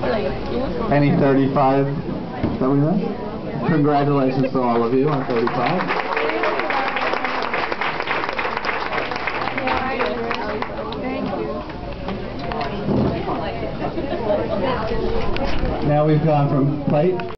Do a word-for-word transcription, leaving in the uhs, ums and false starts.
Any thirty-five that we missed? Congratulations to all of you on thirty-five. Now we've gone from plate